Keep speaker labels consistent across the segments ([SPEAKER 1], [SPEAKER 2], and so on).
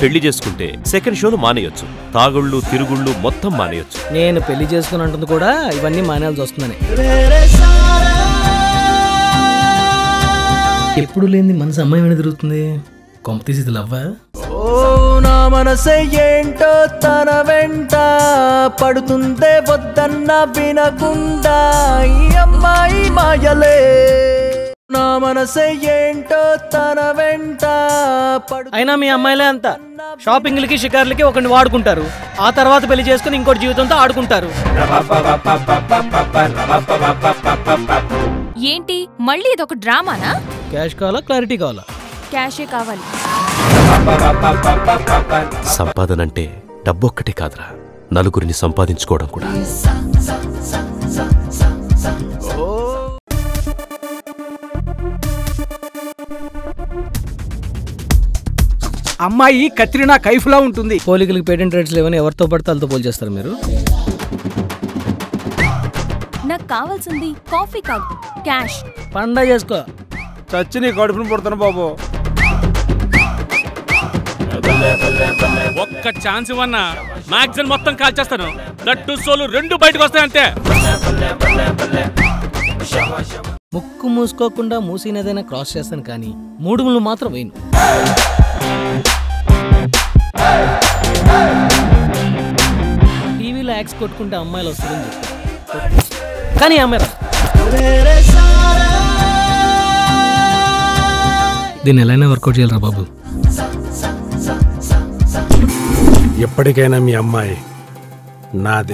[SPEAKER 1] పెళ్లి చేసుకుంటే సెకండ్ షోలు మానేయొచ్చు, తాగుళ్ళు తిరుగుళ్ళు మొత్తం మానేయొచ్చు.
[SPEAKER 2] నేను పెళ్లి చేసుకుని అంటుంది కూడా ఇవన్నీ మానేయాల్సి వస్తుందని. ఎప్పుడు లేని మనసు అమ్మాయి మీద తిరుగుతుంది. కొంప తీసి లవ్వా?
[SPEAKER 3] ఓ నా మనసే ఏంటో తన వెంట పడుతుందే వద్దన్న వినకుండా ఈ అమ్మాయి మాయలే. నా మనసే ఏంటో తన వెంట
[SPEAKER 2] అయినా మీ అమ్మాయిలే అంత షాపింగ్లకి షికార్లకి ఒకరిని వాడుకుంటారు, ఆ తర్వాత పెళ్లి చేసుకుని ఇంకోటి జీవితంతో ఆడుకుంటారు.
[SPEAKER 4] ఏంటి మళ్ళీ ఇదొక డ్రామానా?
[SPEAKER 2] క్యాష్ కావాలా క్లారిటీ కావాలా?
[SPEAKER 4] క్యాషే కావాలి.
[SPEAKER 1] సంపాదనంటే డబ్బొక్కటే కాదురా, నలుగురిని సంపాదించుకోవడం కూడా.
[SPEAKER 5] అమ్మాయి కత్రినా కైఫ్లా ఉంటుంది.
[SPEAKER 2] పోలికలకి పేటెంట్ రైట్స్ లేవని ఎవరితో పడితే వాళ్ళతో పోల్ చేస్తారు మీరు.
[SPEAKER 4] నాకు కావాల్సింది కాఫీ కాదు, క్యాష్.
[SPEAKER 2] పండగ చేసుకో.
[SPEAKER 5] చచ్చి నీ కడుపును పుడతాను బాబు.
[SPEAKER 6] ఒక్క ఛాన్స్ ఇవ్వన్నా మ్యాగ్జిన్ మొత్తం కాల్ చేస్తాను. లడ్డు సోలు రెండు బయటకు వస్తాయంటే.
[SPEAKER 2] ముక్కు మూసుకోకుండా మూసినదైనా క్రాస్ చేస్తాను, కానీ మూడుములు మాత్రం వేయను. టీవీలో యాక్స్ కొట్టుకుంటే అమ్మాయిలు వస్తుందని చెప్పి, కానీ అమ్మాయి దీన్ని ఎలాగైనా వర్కౌట్ చేయాలరా బాబు.
[SPEAKER 5] ఎప్పటికైనా మీ అమ్మాయి నాదే.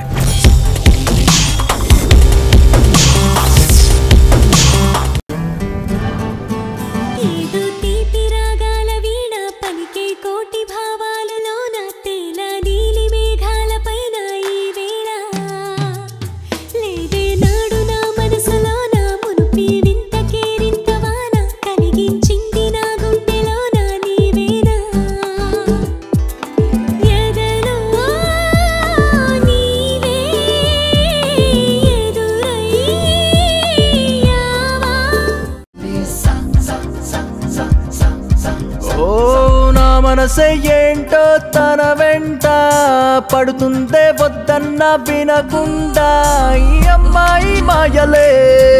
[SPEAKER 3] మనసే ఏంటో తన వెంట పడుతుందే వద్దన్న వినకుండా ఈ అమ్మాయి మాయలే.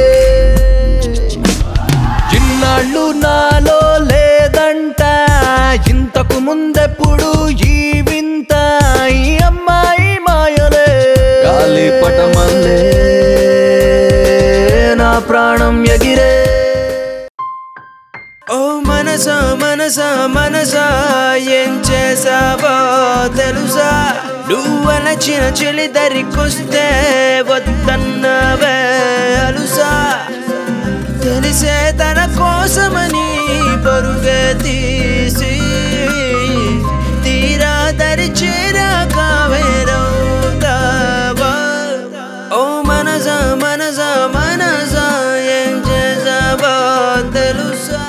[SPEAKER 3] ఇన్నాళ్ళు నాలో లేదంట ఇంతకు ముందెప్పుడు ఈ వింత ఈ అమ్మాయి మాయలే. గాలిపటమల్లే నా ప్రాణం ఎగిరే. ఓ మనసా మనసా మనసా ఏం చేసావో తెలుసా? నువ్వనచిన చెలి దరికొస్తే వద్దన్నవే అలుసా. తెలిసే తన కోసమని పరుగే తీసి తీరా దరి చేరాక వేరవుతావా? ఓ మనసా మనసా మనసా ఏం చేసావో తెలుసా?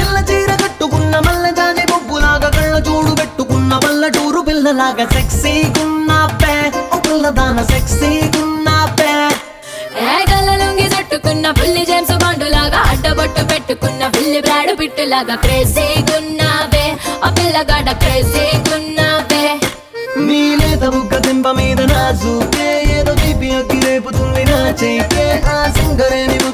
[SPEAKER 3] చూడు పెట్టుకున్న పల్లెటూరు పిల్లలాగా సెక్సీగున్నాపే. ఓ పిల్లదాన సెక్సీగున్నాపే.
[SPEAKER 4] గల్లలుంగి చుట్టుకున్న పుల్లి జేమ్స్ బాండ్ లాగా అడ్డబొట్టు పెట్టుకున్న పిల్లి బ్రాడు పిట్టులాగా క్రేజీగున్నావే. ఆ పిల్లగాడ క్రేజీగున్నావే.
[SPEAKER 3] నీ లేత బుగ్గ దింప మీద నా చూపే ఏదో తీపి అక్కి రేపుతుంది నా చేకే. ఆ సింగరేణి